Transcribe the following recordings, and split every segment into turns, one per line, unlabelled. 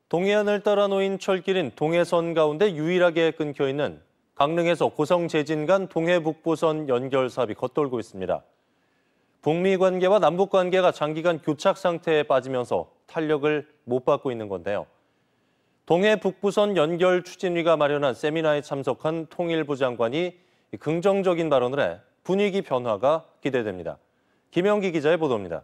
동해안을 따라 놓인 철길인 동해선 가운데 유일하게 끊겨 있는 강릉에서 고성 제진 간 동해북부선 연결 사업이 겉돌고 있습니다. 북미 관계와 남북 관계가 장기간 교착 상태에 빠지면서 탄력을 못 받고 있는 건데요. 동해북부선 연결 추진위가 마련한 세미나에 참석한 통일부 장관이 긍정적인 발언을 해 분위기 변화가 기대됩니다. 김영기 기자의 보도입니다.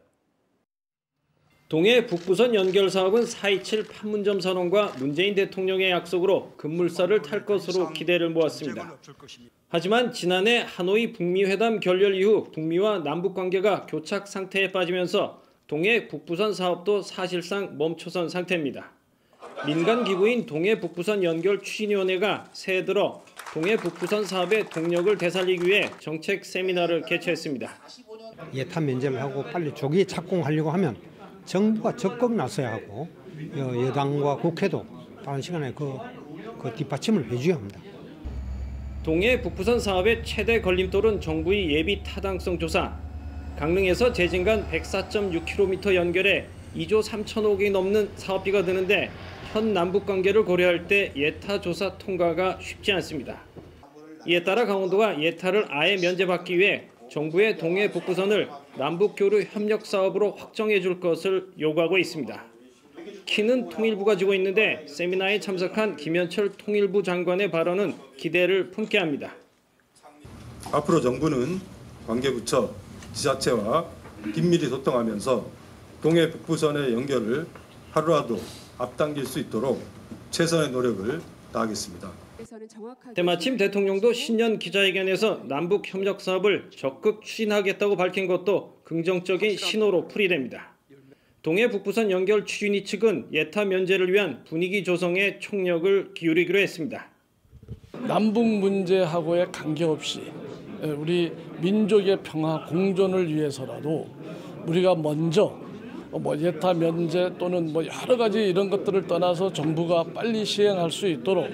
동해 북부선 연결 사업은 4.27 판문점 선언과 문재인 대통령의 약속으로 급물살을 탈 것으로 기대를 모았습니다. 하지만 지난해 하노이 북미 회담 결렬 이후 북미와 남북 관계가 교착 상태에 빠지면서 동해 북부선 사업도 사실상 멈춰선 상태입니다. 민간 기구인 동해 북부선 연결 추진위원회가 새해 들어 동해 북부선 사업의 동력을 되살리기 위해 정책 세미나를 개최했습니다.
예탄 면제를 하고 빨리 조기 착공하려고 하면 정부가 적극 나서야 하고 여당과 국회도 다른 시간에 그 뒷받침을 해줘야 합니다.
동해 북부선 사업의 최대 걸림돌은 정부의 예비 타당성 조사. 강릉에서 제진간 104.6km 연결에 2조 3천억이 넘는 사업비가 드는데 현 남북 관계를 고려할 때 예타 조사 통과가 쉽지 않습니다. 이에 따라 강원도가 예타를 아예 면제받기 위해 정부의 동해 북부선을 남북교류 협력 사업으로 확정해 줄 것을 요구하고 있습니다. 키는 통일부가 쥐고 있는데 세미나에 참석한 김현철 통일부 장관의 발언은 기대를 품게 합니다.
앞으로 정부는 관계부처, 지자체와 긴밀히 소통하면서 동해 북부선의 연결을 하루라도 앞당길 수 있도록 최선의 노력을 다하겠습니다.
때마침 대통령도 신년 기자회견에서 남북 협력 사업을 적극 추진하겠다고 밝힌 것도 긍정적인 신호로 풀이됩니다. 동해 북부선 연결 추진위 측은 예타 면제를 위한 분위기 조성에 총력을 기울이기로 했습니다.
남북 문제하고의 관계없이 우리 민족의 평화 공존을 위해서라도 우리가 먼저 예타 면제 또는 여러 가지 이런 것들을 떠나서 정부가 빨리 시행할 수 있도록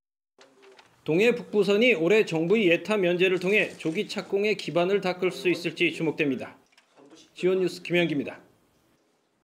동해 북부선이 올해 정부의 예타 면제를 통해 조기 착공의 기반을 닦을 수 있을지 주목됩니다. 지원뉴스 김영기입니다.